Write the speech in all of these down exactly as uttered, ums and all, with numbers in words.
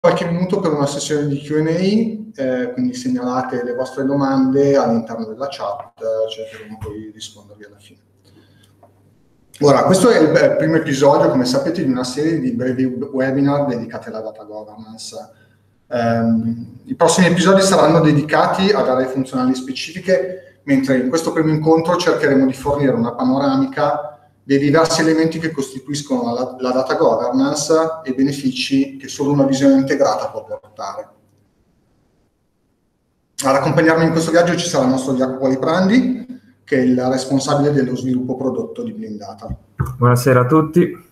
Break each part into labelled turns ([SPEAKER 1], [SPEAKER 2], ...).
[SPEAKER 1] qualche minuto per una sessione di Q and A, eh, quindi segnalate le vostre domande all'interno della chat, cercheremo poi di rispondervi alla fine. Ora, questo è il primo episodio, come sapete, di una serie di brevi webinar dedicati alla data governance. Um, I prossimi episodi saranno dedicati ad aree funzionali specifiche, mentre in questo primo incontro cercheremo di fornire una panoramica dei diversi elementi che costituiscono la, la data governance e i benefici che solo una visione integrata può portare. Ad accompagnarmi in questo viaggio ci sarà il nostro Jacopo Liprandi, che è il responsabile dello sviluppo prodotto di Blindata.
[SPEAKER 2] Buonasera a tutti.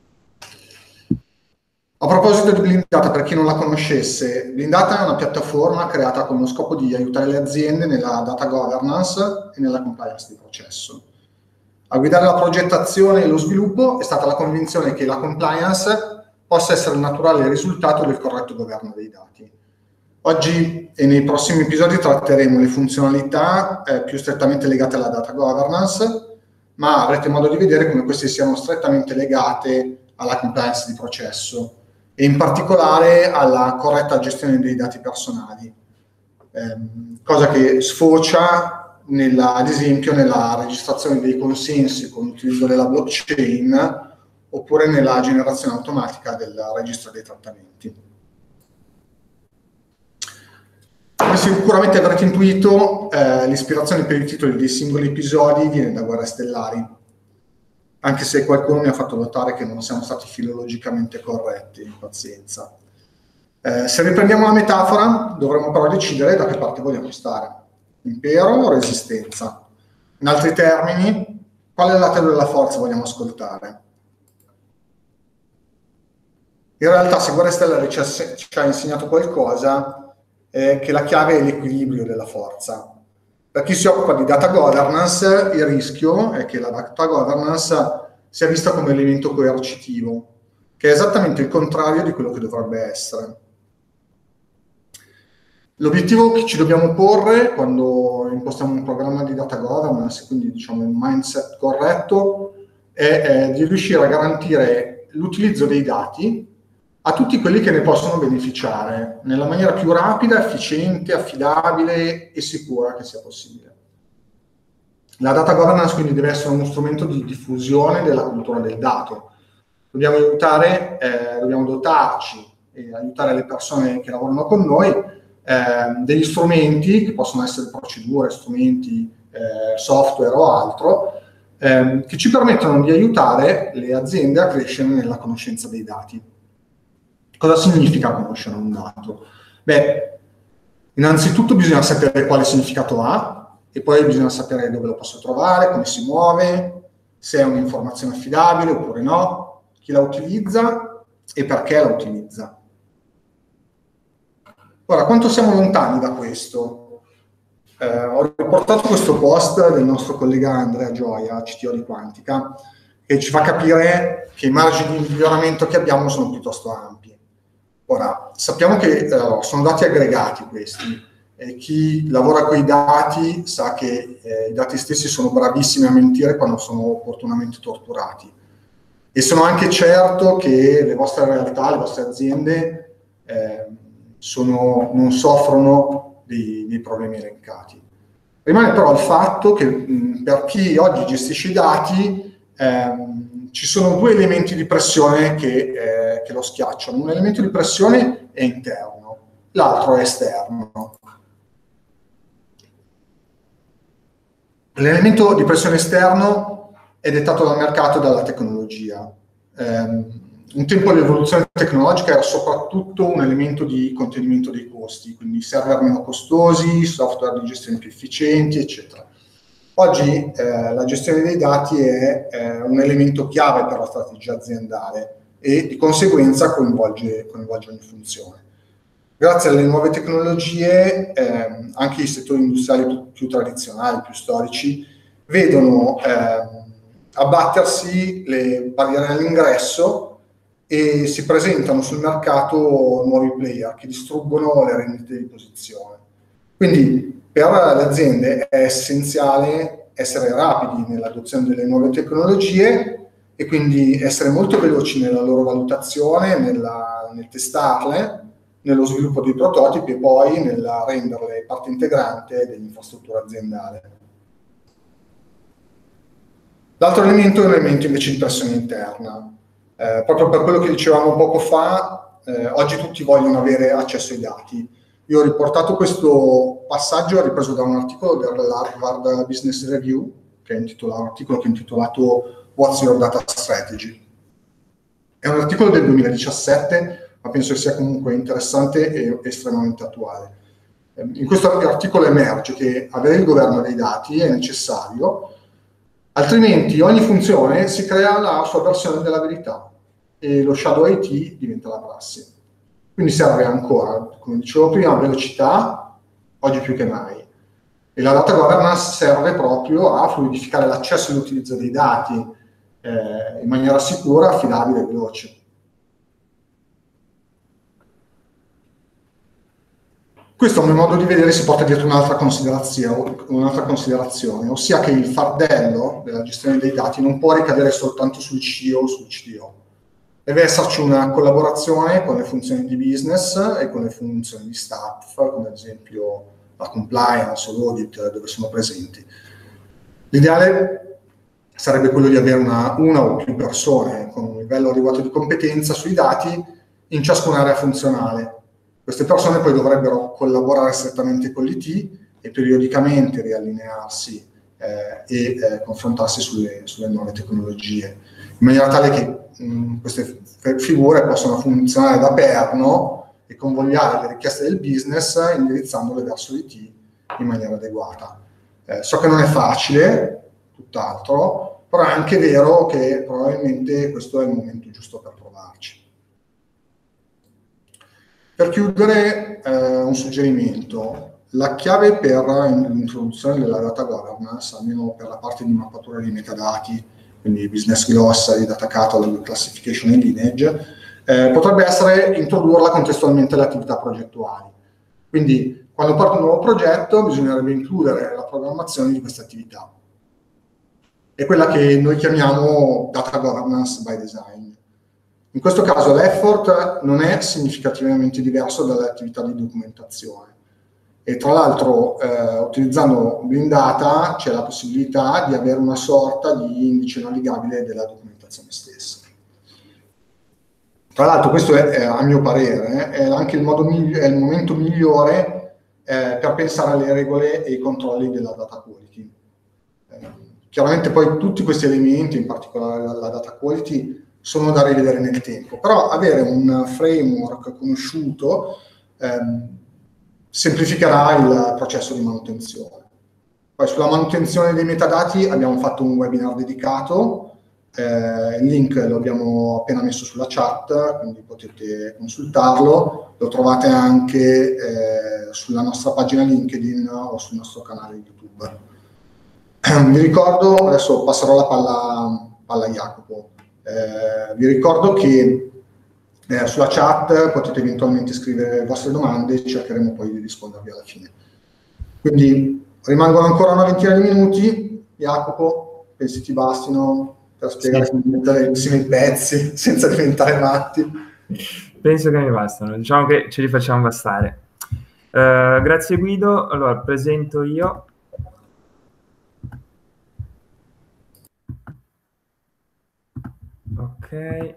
[SPEAKER 1] A proposito di Blindata, per chi non la conoscesse, Blindata è una piattaforma creata con lo scopo di aiutare le aziende nella data governance e nella compliance di processo. A guidare la progettazione e lo sviluppo è stata la convinzione che la compliance possa essere il naturale risultato del corretto governo dei dati. Oggi e nei prossimi episodi tratteremo le funzionalità eh, più strettamente legate alla data governance, ma avrete modo di vedere come queste siano strettamente legate alla compliance di processo e in particolare alla corretta gestione dei dati personali, ehm, cosa che sfocia nella, ad esempio nella registrazione dei consensi con l'utilizzo della blockchain oppure nella generazione automatica del registro dei trattamenti. Come sicuramente avrete intuito, eh, l'ispirazione per i titoli dei singoli episodi viene da Guerre Stellari, anche se qualcuno mi ha fatto notare che non siamo stati filologicamente corretti, pazienza. Eh, se riprendiamo la metafora, dovremmo però decidere da che parte vogliamo stare, impero o resistenza. In altri termini, quale lato della forza vogliamo ascoltare? In realtà, se Guerre Stellari ci ha, ci ha insegnato qualcosa, è che la chiave è l'equilibrio della forza. Per chi si occupa di data governance, il rischio è che la data governance sia vista come elemento coercitivo, che è esattamente il contrario di quello che dovrebbe essere. L'obiettivo che ci dobbiamo porre quando impostiamo un programma di data governance, quindi diciamo un mindset corretto, è, è di riuscire a garantire l'utilizzo dei dati a tutti quelli che ne possono beneficiare nella maniera più rapida, efficiente, affidabile e sicura che sia possibile. La data governance quindi deve essere uno strumento di diffusione della cultura del dato. Dobbiamo aiutare, eh, dobbiamo dotarci e aiutare le persone che lavorano con noi eh, degli strumenti, che possono essere procedure, strumenti, eh, software o altro, eh, che ci permettono di aiutare le aziende a crescere nella conoscenza dei dati. Cosa significa conoscere un dato? Beh, innanzitutto bisogna sapere quale significato ha e poi bisogna sapere dove lo posso trovare, come si muove, se è un'informazione affidabile oppure no, chi la utilizza e perché la utilizza. Ora, quanto siamo lontani da questo? Eh, ho riportato questo post del nostro collega Andrea Gioia, C T O di Quantica, che ci fa capire che i margini di miglioramento che abbiamo sono piuttosto ampi. Ora, sappiamo che eh, sono dati aggregati questi, e chi lavora con i dati sa che eh, i dati stessi sono bravissimi a mentire quando sono opportunamente torturati. E sono anche certo che le vostre realtà, le vostre aziende eh, sono, non soffrono dei, dei problemi elencati. Rimane però il fatto che mh, per chi oggi gestisce i dati ehm, ci sono due elementi di pressione che, eh, che lo schiacciano. Un elemento di pressione è interno, l'altro è esterno. L'elemento di pressione esterno è dettato dal mercato e dalla tecnologia. Um, un tempo l'evoluzione tecnologica era soprattutto un elemento di contenimento dei costi, quindi server meno costosi, software di gestione più efficienti, eccetera. Oggi eh, la gestione dei dati è eh, un elemento chiave per la strategia aziendale e di conseguenza coinvolge, coinvolge ogni funzione. Grazie alle nuove tecnologie, eh, anche i settori industriali più, più tradizionali, più storici, vedono eh, abbattersi le barriere all'ingresso e si presentano sul mercato nuovi player che distruggono le rendite di posizione. Quindi per le aziende è essenziale essere rapidi nell'adozione delle nuove tecnologie e quindi essere molto veloci nella loro valutazione, nella, nel testarle nello sviluppo dei prototipi e poi nel renderle parte integrante dell'infrastruttura aziendale. L'altro elemento è un elemento invece di pressione interna. Eh, proprio per quello che dicevamo poco fa, eh, oggi tutti vogliono avere accesso ai dati. Io ho riportato questo passaggio ripreso da un articolo dell'Harvard Business Review, che è intitolato, un articolo che è intitolato What's Your Data Strategy? È un articolo del duemiladiciassette, ma penso sia comunque interessante e estremamente attuale. In questo articolo emerge che avere il governo dei dati è necessario, altrimenti ogni funzione si crea la sua versione della verità e lo shadow I T diventa la prassi. Quindi serve ancora, come dicevo prima, velocità, oggi più che mai. E la data governance serve proprio a fluidificare l'accesso e l'utilizzo dei dati eh, in maniera sicura, affidabile e veloce. Questo, a mio modo di vedere, si porta dietro un'altra considerazione, un'altra considerazione, ossia che il fardello della gestione dei dati non può ricadere soltanto sul C E O o sul C D O. Deve esserci una collaborazione con le funzioni di business e con le funzioni di staff, come ad esempio la compliance o l'audit, dove sono presenti. L'ideale sarebbe quello di avere una, una o più persone con un livello adeguato di competenza sui dati in ciascuna area funzionale. Queste persone poi dovrebbero collaborare strettamente con l'I T e periodicamente riallinearsi eh, e eh, confrontarsi sulle, sulle nuove tecnologie, in maniera tale che mh, queste figure possano funzionare da perno e convogliare le richieste del business indirizzandole verso l'I T in maniera adeguata. Eh, so che non è facile, tutt'altro, però è anche vero che probabilmente questo è il momento giusto per provarci. Per chiudere, eh, un suggerimento. La chiave per l'introduzione della data governance, almeno per la parte di mappatura di metadati, quindi business glossary, data catalog, classification e lineage, eh, potrebbe essere introdurla contestualmente alle attività progettuali. Quindi, quando parte un nuovo progetto, bisognerebbe includere la programmazione di queste attività. È quella che noi chiamiamo data governance by design. In questo caso l'effort non è significativamente diverso dalle attività di documentazione e tra l'altro eh, utilizzando Green Data c'è la possibilità di avere una sorta di indice navigabile della documentazione stessa. Tra l'altro questo è, è a mio parere, è anche il, modo è il momento migliore eh, per pensare alle regole e ai controlli della data quality. Eh, chiaramente poi tutti questi elementi, in particolare la, la data quality, sono da rivedere nel tempo, però avere un framework conosciuto ehm, semplificherà il processo di manutenzione. Poi sulla manutenzione dei metadati abbiamo fatto un webinar dedicato, eh, il link lo abbiamo appena messo sulla chat, quindi potete consultarlo, lo trovate anche eh, sulla nostra pagina LinkedIn o sul nostro canale YouTube. Vi ricordo, adesso passerò la palla, palla a Jacopo. Eh, vi ricordo che eh, sulla chat potete eventualmente scrivere le vostre domande e cercheremo poi di rispondervi alla fine. Quindi rimangono ancora una ventina di minuti. Jacopo, pensi ti bastino per spiegare
[SPEAKER 2] sì.
[SPEAKER 1] come diventare insieme i pezzi senza diventare matti?
[SPEAKER 2] Penso che mi bastano, diciamo che ce li facciamo bastare. Uh, grazie Guido, allora presento io. Ok.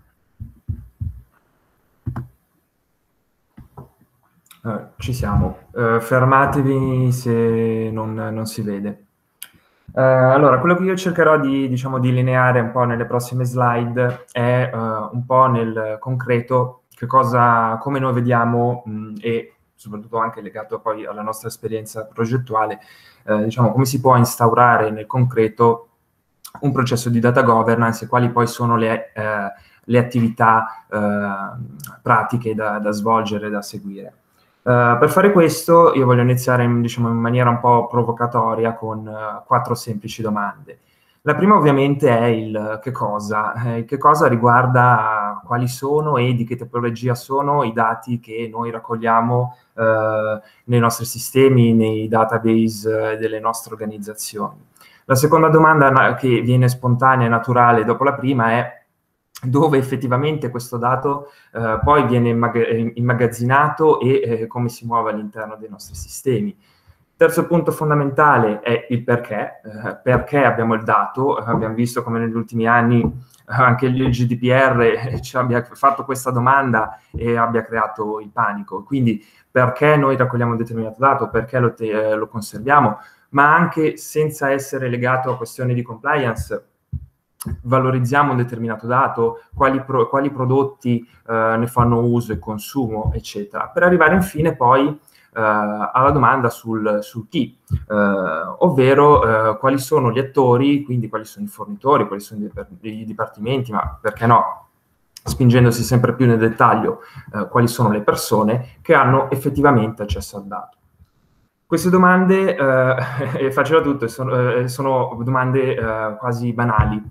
[SPEAKER 2] Allora, ci siamo. Uh, fermatevi se non, non si vede. Uh, allora, quello che io cercherò di, diciamo, di lineare un po' nelle prossime slide è uh, un po' nel concreto che cosa, come noi vediamo mh, e soprattutto anche legato poi alla nostra esperienza progettuale, uh, diciamo, come si può instaurare nel concreto un processo di data governance e quali poi sono le, eh, le attività eh, pratiche da, da svolgere, da seguire. Uh, per fare questo io voglio iniziare in, diciamo, in maniera un po' provocatoria con uh, quattro semplici domande. La prima ovviamente è il che cosa. Eh, che cosa riguarda quali sono e di che tipologia sono i dati che noi raccogliamo uh, nei nostri sistemi, nei database uh, delle nostre organizzazioni. La seconda domanda che viene spontanea e naturale dopo la prima è dove effettivamente questo dato eh, poi viene immag- immagazzinato e eh, come si muove all'interno dei nostri sistemi. Terzo punto fondamentale è il perché, eh, perché abbiamo il dato. Abbiamo visto come negli ultimi anni eh, anche il G D P R ci abbia fatto questa domanda e abbia creato il panico. Quindi perché noi raccogliamo un determinato dato, perché lo, te- eh, lo conserviamo, ma anche senza essere legato a questioni di compliance, valorizziamo un determinato dato, quali, pro- quali prodotti eh, ne fanno uso e consumo, eccetera, per arrivare infine poi Uh, alla domanda sul, sul chi, uh, ovvero uh, quali sono gli attori, quindi quali sono i fornitori, quali sono i, i dipartimenti, ma perché no, spingendosi sempre più nel dettaglio, uh, quali sono le persone che hanno effettivamente accesso al dato. Queste domande, uh, e faccio da tutto, sono, uh, sono domande uh, quasi banali.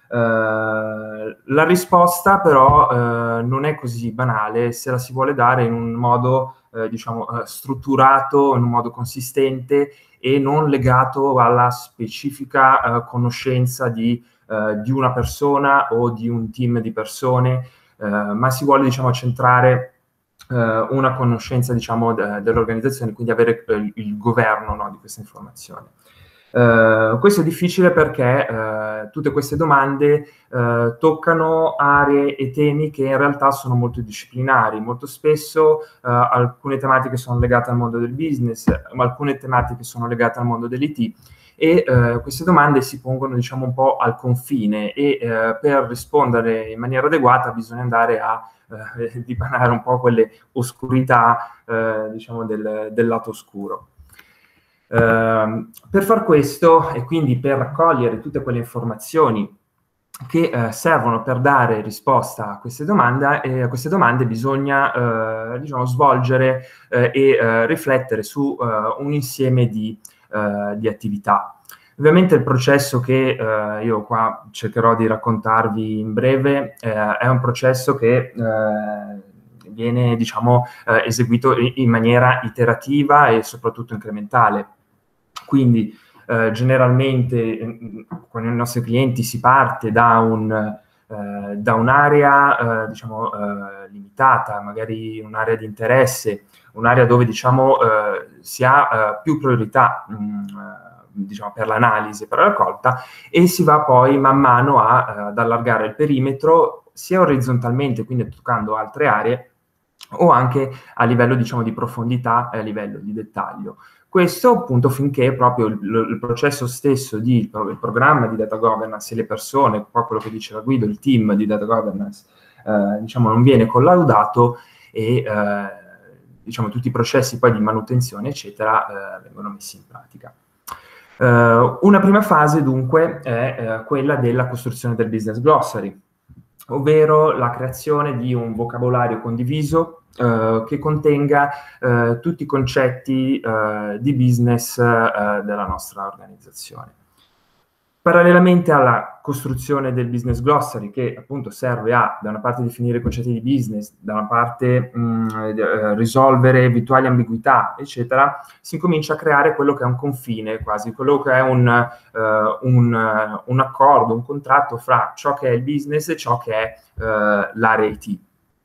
[SPEAKER 2] Uh, la risposta però uh, non è così banale se la si vuole dare in un modo eh, diciamo uh, strutturato, in un modo consistente e non legato alla specifica uh, conoscenza di, uh, di una persona o di un team di persone, uh, ma si vuole diciamo centrare uh, una conoscenza diciamo de- dell'organizzazione, quindi avere uh, il governo, no, di queste informazioni. Uh, questo è difficile perché uh, tutte queste domande uh, toccano aree e temi che in realtà sono molto disciplinari. Molto spesso uh, alcune tematiche sono legate al mondo del business, ma alcune tematiche sono legate al mondo dell'I T e uh, queste domande si pongono diciamo un po' al confine e uh, per rispondere in maniera adeguata bisogna andare a uh, dipanare un po' quelle oscurità uh, diciamo del, del lato oscuro. Uh, per far questo e quindi per raccogliere tutte quelle informazioni che uh, servono per dare risposta a queste domande, eh, a queste domande bisogna uh, diciamo, svolgere uh, e uh, riflettere su uh, un insieme di, uh, di attività. Ovviamente il processo che uh, io qua cercherò di raccontarvi in breve uh, è un processo che uh, viene diciamo, uh, eseguito in maniera iterativa e soprattutto incrementale. Quindi eh, generalmente eh, con i nostri clienti si parte da, un, eh, da un'area eh, diciamo, eh, limitata, magari un'area di interesse, un'area dove diciamo, eh, si ha eh, più priorità mh, diciamo, per l'analisi, per la raccolta, e si va poi man mano a, eh, ad allargare il perimetro sia orizzontalmente, quindi toccando altre aree, o anche a livello diciamo, di profondità e a livello di dettaglio. Questo appunto finché proprio il, il processo stesso di il, il programma di data governance e le persone, qua quello che dice la Guido, il team di data governance, eh, diciamo non viene collaudato e eh, diciamo tutti i processi poi di manutenzione eccetera eh, vengono messi in pratica. Uh, una prima fase dunque è uh, quella della costruzione del business glossary, ovvero la creazione di un vocabolario condiviso eh, che contenga eh, tutti i concetti eh, di business eh, della nostra organizzazione. Parallelamente alla costruzione del business glossary, che appunto serve a, da una parte, definire i concetti di business, da una parte mh, risolvere eventuali ambiguità, eccetera, si incomincia a creare quello che è un confine, quasi, quello che è un, uh, un, uh, un accordo, un contratto fra ciò che è il business e ciò che è uh, l'area I T.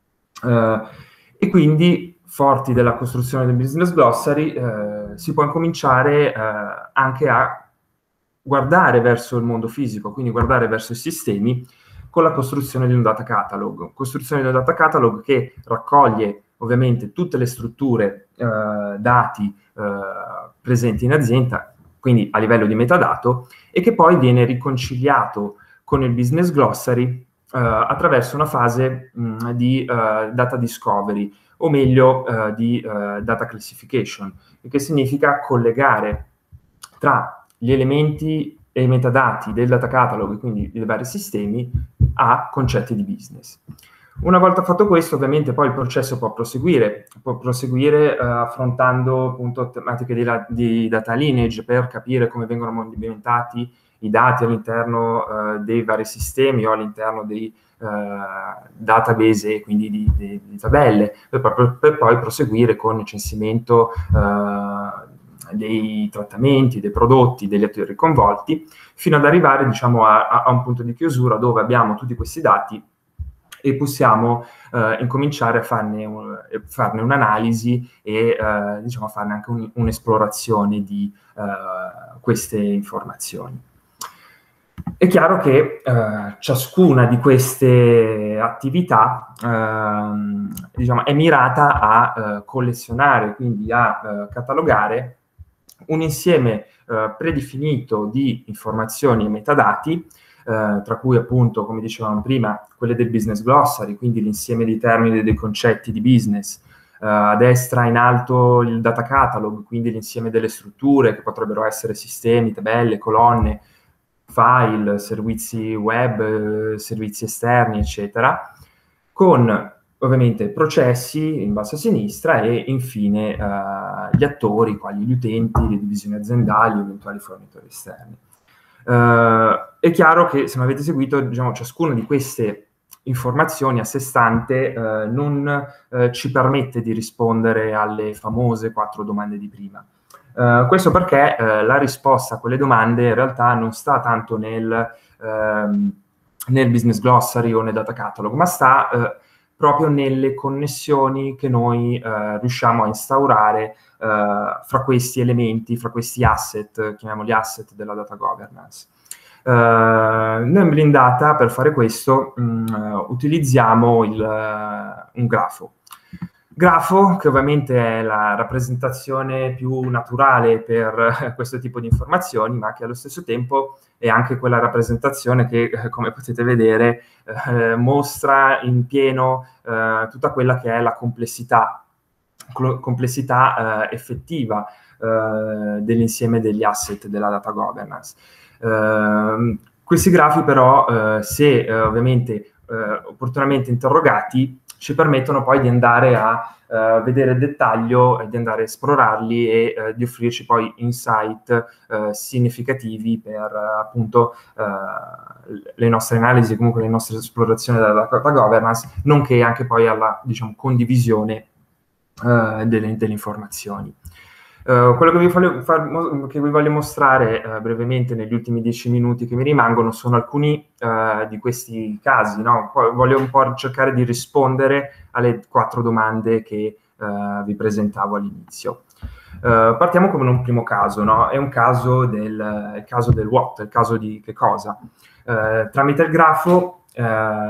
[SPEAKER 2] Uh, e quindi, forti della costruzione del business glossary, uh, si può incominciare uh, anche a guardare verso il mondo fisico, quindi guardare verso i sistemi, con la costruzione di un data catalog. Costruzione di un data catalog che raccoglie ovviamente tutte le strutture eh, dati eh, presenti in azienda, quindi a livello di metadato, e che poi viene riconciliato con il business glossary eh, attraverso una fase mh, di eh, data discovery, o meglio eh, di eh, data classification, che significa collegare tra gli elementi e i metadati del data catalog, quindi dei vari sistemi, a concetti di business. Una volta fatto questo, ovviamente poi il processo può proseguire, può proseguire uh, affrontando appunto tematiche di, la, di data lineage per capire come vengono movimentati i dati all'interno uh, dei vari sistemi o all'interno dei uh, database, quindi di, di, di tabelle, per, per, per poi proseguire con il censimento uh, dei trattamenti, dei prodotti, degli attori coinvolti, fino ad arrivare diciamo, a, a un punto di chiusura dove abbiamo tutti questi dati e possiamo eh, incominciare a farne, un, farne un'analisi e eh, diciamo farne anche un, un'esplorazione di eh, queste informazioni. È chiaro che eh, ciascuna di queste attività eh, diciamo, è mirata a eh, collezionare, quindi a eh, catalogare un insieme eh, predefinito di informazioni e metadati, eh, tra cui appunto, come dicevamo prima, quelle del business glossary, quindi l'insieme dei termini e dei concetti di business, eh, a destra in alto il data catalog, quindi l'insieme delle strutture che potrebbero essere sistemi, tabelle, colonne, file, servizi web, eh, servizi esterni, eccetera, con ovviamente processi in basso a sinistra e infine eh, gli attori, quali gli utenti, le divisioni aziendali, eventuali fornitori esterni. Eh, è chiaro che se mi avete seguito, diciamo, ciascuna di queste informazioni a sé stante eh, non eh, ci permette di rispondere alle famose quattro domande di prima. Uh, questo perché uh, la risposta a quelle domande in realtà non sta tanto nel, uh, nel business glossary o nel data catalog, ma sta uh, proprio nelle connessioni che noi uh, riusciamo a instaurare uh, fra questi elementi, fra questi asset, chiamiamoli asset della data governance. Uh, noi in Blindata per fare questo um, utilizziamo il, uh, un grafo. Grafo, che ovviamente è la rappresentazione più naturale per questo tipo di informazioni, ma che allo stesso tempo è anche quella rappresentazione che, come potete vedere, eh, mostra in pieno eh, tutta quella che è la complessità, complessità eh, effettiva eh, dell'insieme degli asset della data governance. Eh, questi grafi però, eh, se eh, ovviamente eh, opportunamente interrogati, ci permettono poi di andare a uh, vedere il dettaglio, e di andare a esplorarli e uh, di offrirci poi insight uh, significativi per uh, appunto uh, le nostre analisi, comunque le nostre esplorazioni della data governance, nonché anche poi alla, diciamo, condivisione uh, delle, delle informazioni. Uh, quello che vi, voglio, far, che vi voglio mostrare uh, brevemente negli ultimi dieci minuti che mi rimangono sono alcuni uh, di questi casi, no? Poi voglio un po' cercare di rispondere alle quattro domande che uh, vi presentavo all'inizio. Uh, partiamo con un primo caso, no? È un caso del, il caso del what, il caso di che cosa. Uh, tramite il grafo uh,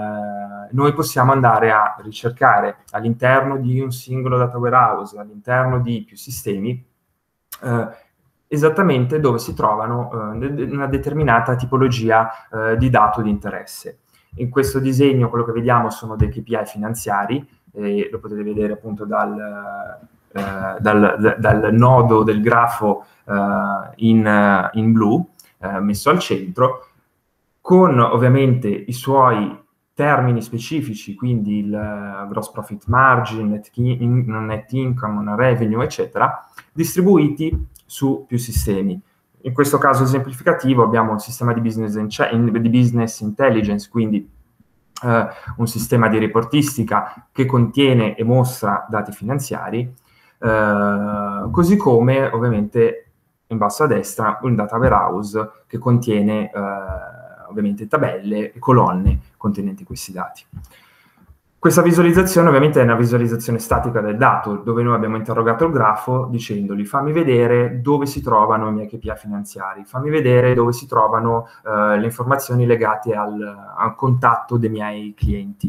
[SPEAKER 2] noi possiamo andare a ricercare all'interno di un singolo data warehouse, all'interno di più sistemi, Uh, esattamente dove si trovano uh, una determinata tipologia uh, di dato di interesse. In questo disegno quello che vediamo sono dei K P I finanziari, e lo potete vedere appunto dal, uh, dal, dal nodo del grafo uh, in, uh, in blu, uh, messo al centro, con ovviamente i suoi termini specifici, quindi il uh, gross profit margin, net, in, net income, revenue, eccetera, distribuiti su più sistemi. In questo caso esemplificativo abbiamo un sistema di business, in, di business intelligence, quindi uh, un sistema di reportistica che contiene e mostra dati finanziari, uh, così come ovviamente in basso a destra un data warehouse che contiene uh, ovviamente tabelle e colonne contenenti questi dati. Questa visualizzazione ovviamente è una visualizzazione statica del dato, dove noi abbiamo interrogato il grafo dicendogli fammi vedere dove si trovano i miei K P I finanziari, fammi vedere dove si trovano uh, le informazioni legate al, al contatto dei miei clienti.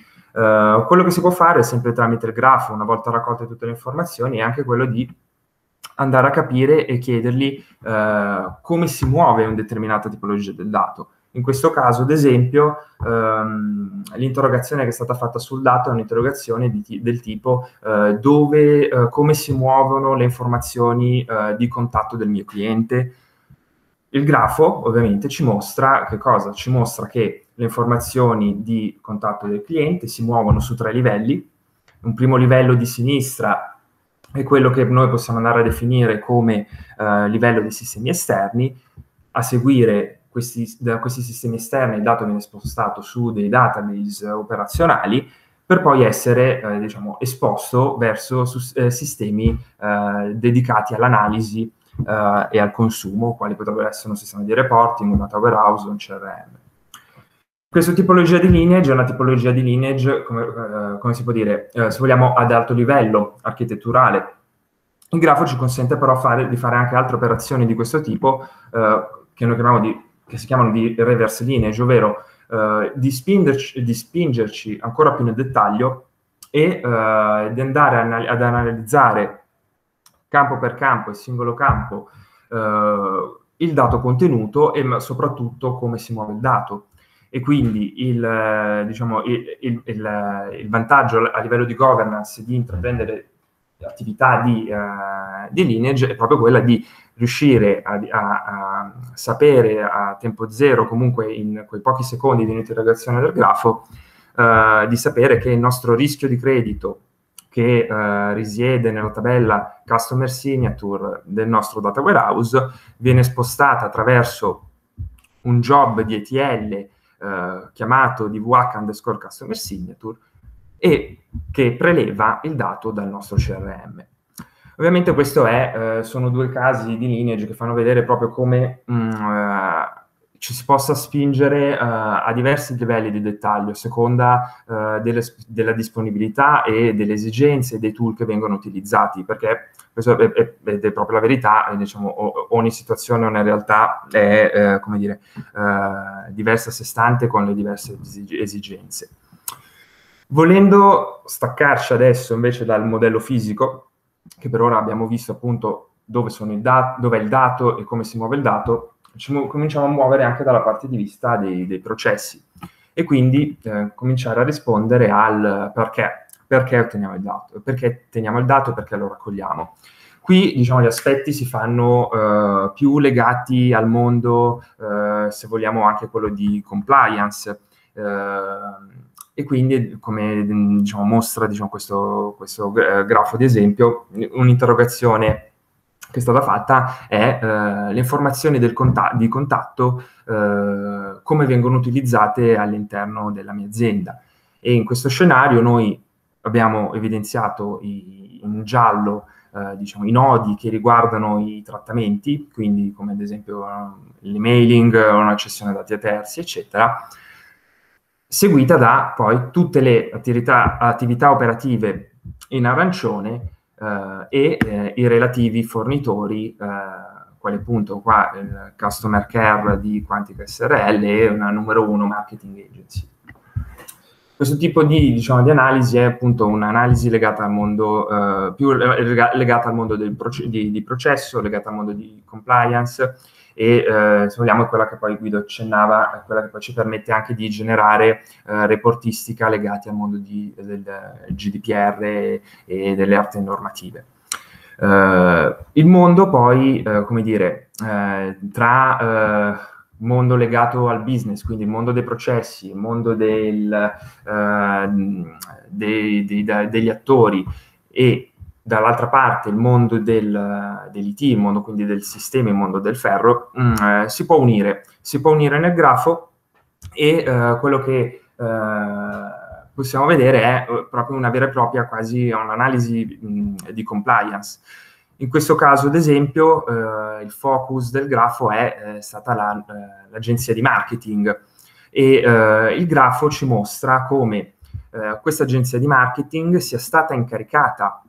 [SPEAKER 2] Uh, quello che si può fare sempre tramite il grafo, una volta raccolte tutte le informazioni, è anche quello di andare a capire e chiedergli uh, come si muove una determinata tipologia del dato. In questo caso, ad esempio, ehm, l'interrogazione che è stata fatta sul dato è un'interrogazione di, del tipo eh, dove, eh, come si muovono le informazioni eh, di contatto del mio cliente. Il grafo, ovviamente, ci mostra che cosa? Ci mostra che le informazioni di contatto del cliente si muovono su tre livelli. Un primo livello di sinistra è quello che noi possiamo andare a definire come eh, livello dei sistemi esterni. A seguire Questi, da questi sistemi esterni il dato viene spostato su dei database operazionali per poi essere eh, diciamo, esposto verso su, eh, sistemi eh, dedicati all'analisi eh, e al consumo, quali potrebbero essere un sistema di reporting, un data warehouse o un C R M. Questa tipologia di lineage è una tipologia di lineage, come, eh, come si può dire, eh, se vogliamo, ad alto livello architetturale. Il grafo ci consente però fare, di fare anche altre operazioni di questo tipo, eh, che noi chiamiamo di, che si chiamano di reverse lineage, ovvero eh, di, spingerci, di spingerci ancora più nel dettaglio e eh, di andare anal- ad analizzare campo per campo e singolo campo eh, il dato contenuto e soprattutto come si muove il dato. E quindi il, diciamo, il, il, il, il vantaggio a livello di governance di intraprendere attività di, uh, di lineage è proprio quella di riuscire a, a, a sapere a tempo zero, comunque in quei pochi secondi di interrogazione del grafo, uh, di sapere che il nostro rischio di credito che uh, risiede nella tabella Customer Signature del nostro data warehouse viene spostata attraverso un job di E T L Uh, chiamato D V H underscore customer signature e che preleva il dato dal nostro C R M. Ovviamente questo è, uh, sono due casi di lineage che fanno vedere proprio come um, uh, ci si possa spingere uh, a diversi livelli di dettaglio a seconda uh, delle, della disponibilità e delle esigenze dei tool che vengono utilizzati, perché questo è, è, è proprio la verità, diciamo, ogni situazione, ogni realtà è, eh, come dire, eh, diversa a sé stante con le diverse esigenze. Volendo staccarci adesso invece dal modello fisico, che per ora abbiamo visto appunto dove sono i dat- dove è il dato e come si muove il dato, ci mu- cominciamo a muovere anche dalla parte di vista dei, dei processi e quindi eh, cominciare a rispondere al perché. Perché otteniamo il dato? Perché teniamo il dato e perché lo raccogliamo? Qui, diciamo, gli aspetti si fanno eh, più legati al mondo, eh, se vogliamo, anche quello di compliance. Eh, e quindi, come diciamo, mostra diciamo, questo, questo grafo di esempio, un'interrogazione che è stata fatta è eh, le informazioni del conta- di contatto, eh, come vengono utilizzate all'interno della mia azienda. E in questo scenario noi abbiamo evidenziato i, in giallo eh, diciamo, i nodi che riguardano i trattamenti, quindi come ad esempio uh, l'emailing, una cessione dati a terzi, eccetera, seguita da poi tutte le attività, attività operative in arancione eh, e eh, i relativi fornitori, eh, quale appunto qua il Customer Care di Quantica S R L e una numero uno Marketing Agency. Questo tipo di, diciamo, di analisi è appunto un'analisi legata al mondo, eh, più lega, legata al mondo del proce- di, di processo, legata al mondo di compliance e eh, se vogliamo è quella che poi Guido accennava, è quella che poi ci permette anche di generare eh, reportistica legati al mondo di, del G D P R e, e delle altre normative. Uh, il mondo poi, uh, come dire, uh, tra uh, mondo legato al business, quindi il mondo dei processi, il mondo del, uh, dei, dei, dei, degli attori e dall'altra parte il mondo del, dell'I T, il mondo quindi del sistema, il mondo del ferro, mh, si può unire, si può unire nel grafo e uh, quello che uh, possiamo vedere è proprio una vera e propria quasi un'analisi mh, di compliance. In questo caso, ad esempio, eh, il focus del grafo è eh, stata la, eh, l'agenzia di marketing e eh, il grafo ci mostra come eh, questa agenzia di marketing sia stata incaricata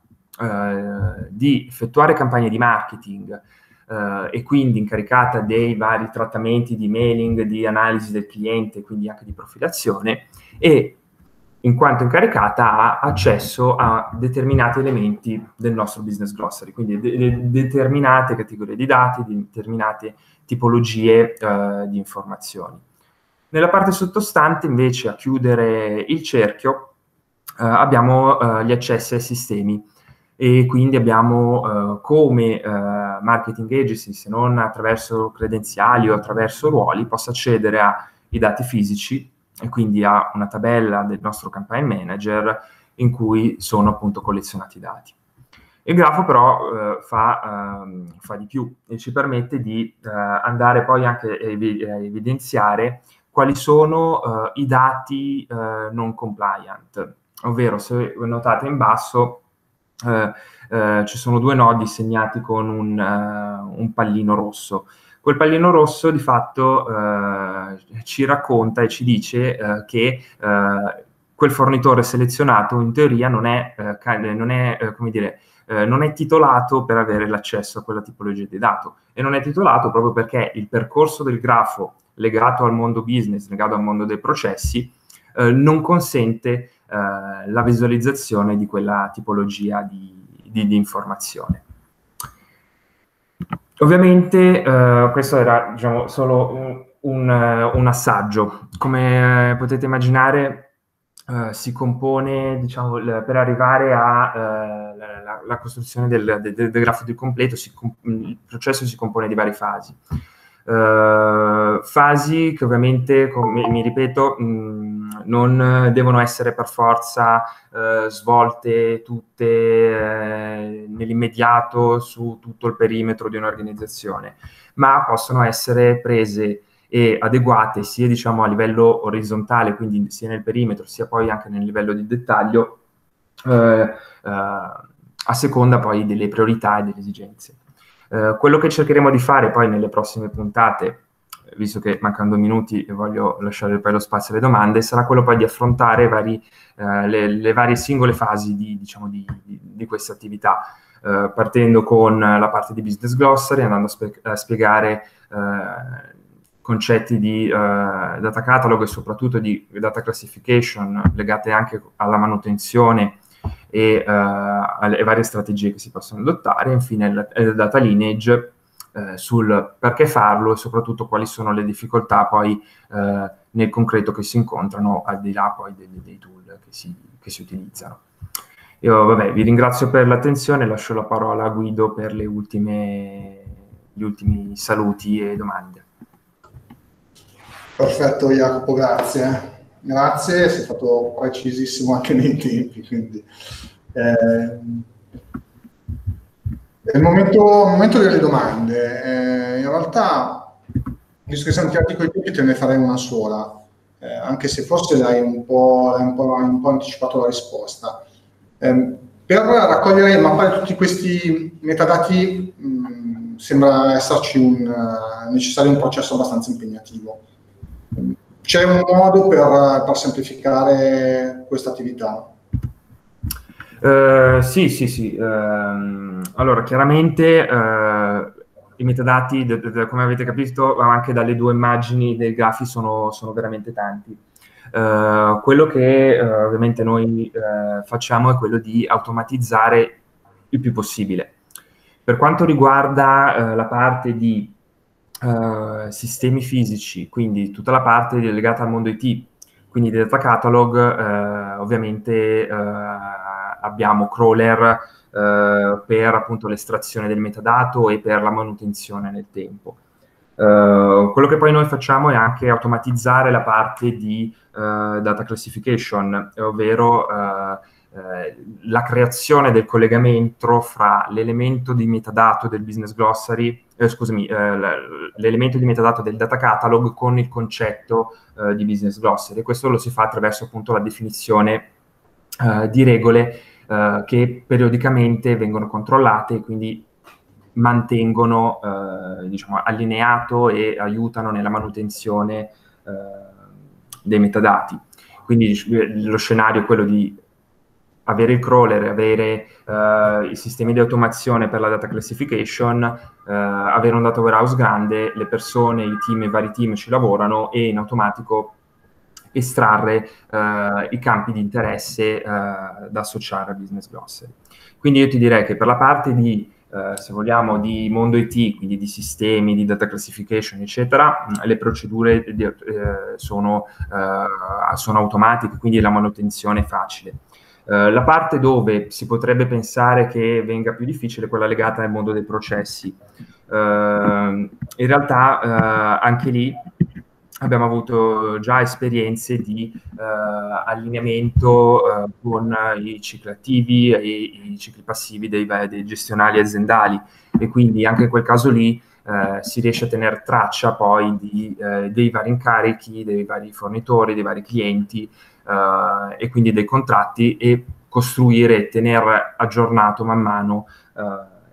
[SPEAKER 2] eh, di effettuare campagne di marketing eh, e quindi incaricata dei vari trattamenti di mailing, di analisi del cliente, quindi anche di profilazione e in quanto incaricata ha accesso a determinati elementi del nostro business glossary, quindi de- de- determinate categorie di dati, di determinate tipologie eh, di informazioni. Nella parte sottostante, invece, a chiudere il cerchio, eh, abbiamo eh, gli accessi ai sistemi e quindi abbiamo eh, come eh, marketing agency, se non attraverso credenziali o attraverso ruoli, possa accedere ai dati fisici e quindi a una tabella del nostro campaign manager in cui sono appunto collezionati i dati. Il grafo però eh, fa, eh, fa di più e ci permette di eh, andare poi anche a evidenziare quali sono eh, i dati eh, non compliant, ovvero se notate in basso eh, eh, ci sono due nodi segnati con un, uh, un pallino rosso. quel pallino rosso di fatto eh, ci racconta e ci dice eh, che eh, quel fornitore selezionato in teoria non è, eh, non è eh, come dire, eh, non è titolato per avere l'accesso a quella tipologia di dato, e non è titolato proprio perché il percorso del grafo legato al mondo business, legato al mondo dei processi, eh, non consente eh, la visualizzazione di quella tipologia di, di, di informazione. Ovviamente eh, questo era, diciamo, solo un, un, un assaggio. Come potete immaginare, Uh, si compone, diciamo, l- per arrivare a uh, la, la, la costruzione del, del, del grafo di completo, si il processo si compone di varie fasi. Uh, fasi che ovviamente, come mi ripeto, mh, non devono essere per forza uh, svolte tutte eh, nell'immediato su tutto il perimetro di un'organizzazione, ma possono essere prese e adeguate sia, diciamo, a livello orizzontale, quindi sia nel perimetro, sia poi anche nel livello di dettaglio, eh, eh, a seconda poi delle priorità e delle esigenze. Eh, quello che cercheremo di fare poi nelle prossime puntate, visto che mancano due minuti e voglio lasciare poi lo spazio alle domande, sarà quello poi di affrontare vari, eh, le, le varie singole fasi di, diciamo, di, di, di questa attività, eh, partendo con la parte di business glossary, andando a, spe- a spiegare eh, concetti di uh, data catalog e soprattutto di data classification legate anche alla manutenzione e uh, alle varie strategie che si possono adottare. Infine il, il data lineage uh, sul perché farlo e soprattutto quali sono le difficoltà poi uh, nel concreto che si incontrano al di là poi dei, dei tool che si, che si utilizzano. Io vabbè, vi ringrazio per l'attenzione, lascio la parola a Guido per le ultime, gli ultimi saluti e domande.
[SPEAKER 1] Perfetto Jacopo, grazie. Grazie, sei stato precisissimo anche nei tempi, quindi eh, è il momento, il momento delle domande. Eh, in realtà, visto che siamo tirati con i tempi, te ne farei una sola, eh, anche se forse l'hai un po', l'hai un po', un po' anticipato la risposta. Eh, per raccogliere e mappare tutti questi metadati mh, sembra esserci un, uh, necessario un processo abbastanza impegnativo. C'è un modo per, per semplificare questa attività?
[SPEAKER 2] Uh, sì, sì, sì. Uh, allora, chiaramente uh, i metadati, de, de, de, come avete capito, anche dalle due immagini dei grafi sono, sono veramente tanti. Uh, quello che uh, ovviamente noi uh, facciamo è quello di automatizzare il più possibile. Per quanto riguarda uh, la parte di Uh, sistemi fisici, quindi tutta la parte legata al mondo I T, quindi data catalog, uh, ovviamente uh, abbiamo crawler uh, per appunto l'estrazione del metadato e per la manutenzione nel tempo. Uh, quello che poi noi facciamo è anche automatizzare la parte di uh, data classification, ovvero uh, Eh, la creazione del collegamento fra l'elemento di metadato del business glossary, eh, scusami, eh, l'elemento di metadato del data catalog con il concetto eh, di business glossary. E questo lo si fa attraverso appunto la definizione eh, di regole eh, che periodicamente vengono controllate e quindi mantengono eh, diciamo, allineato e aiutano nella manutenzione eh, dei metadati. Quindi lo scenario è quello di avere il crawler, avere uh, i sistemi di automazione per la data classification, uh, avere un data warehouse grande, le persone, i team, i vari team ci lavorano e in automatico estrarre uh, i campi di interesse uh, da associare a Business Glossary. Quindi io ti direi che per la parte di, uh, se vogliamo, di mondo I T, quindi di sistemi, di data classification, eccetera, le procedure di, uh, sono, uh, sono automatiche, quindi la manutenzione è facile. Uh, la parte dove si potrebbe pensare che venga più difficile è quella legata al mondo dei processi. Uh, in realtà uh, anche lì abbiamo avuto già esperienze di uh, allineamento uh, con i cicli attivi e i cicli passivi dei, dei gestionali aziendali, e quindi anche in quel caso lì uh, si riesce a tenere traccia poi di, uh, dei vari incarichi, dei vari fornitori, dei vari clienti, Uh, e quindi dei contratti, e costruire e tenere aggiornato man mano uh,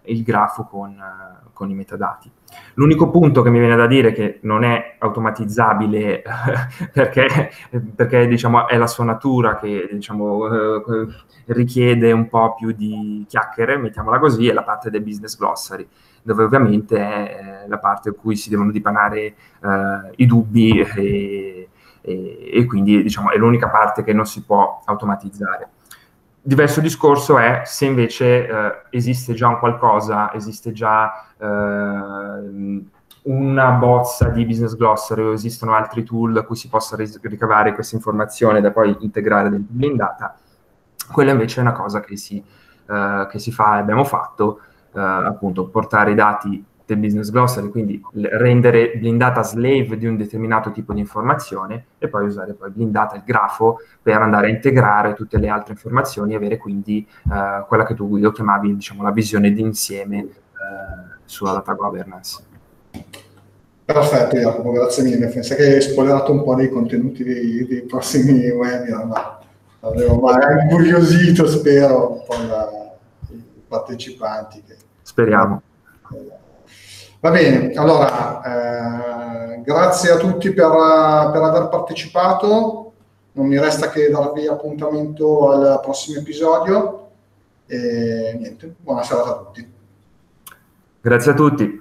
[SPEAKER 2] il grafo con, uh, con i metadati. L'unico punto che mi viene da dire che non è automatizzabile perché, perché diciamo, è la sua natura che diciamo, uh, richiede un po' più di chiacchiere, mettiamola così, è la parte del business glossary, dove ovviamente è la parte in cui si devono dipanare uh, i dubbi e, e, e quindi diciamo, è l'unica parte che non si può automatizzare. Diverso discorso è se invece eh, esiste già un qualcosa, esiste già eh, una bozza di business glossary o esistono altri tool a cui si possa ricavare questa informazione da poi integrare dentro Blindata, quella invece è una cosa che si, eh, che si fa e abbiamo fatto, eh, appunto portare i dati del business glossary, quindi rendere Blindata slave di un determinato tipo di informazione e poi usare poi Blindata, il grafo, per andare a integrare tutte le altre informazioni e avere quindi uh, quella che tu, Guido, chiamavi, diciamo, la visione d'insieme uh, sulla data governance.
[SPEAKER 1] Perfetto, Jacopo, grazie mille. Penso che hai spoilerato un po' dei contenuti dei, dei prossimi webinar, ma avevo magari incuriosito, spero, un po' da, i partecipanti. Che...
[SPEAKER 2] Speriamo.
[SPEAKER 1] Va bene, allora, eh, grazie a tutti per, per aver partecipato, non mi resta che darvi appuntamento al prossimo episodio e niente, buona serata a tutti.
[SPEAKER 2] Grazie a tutti.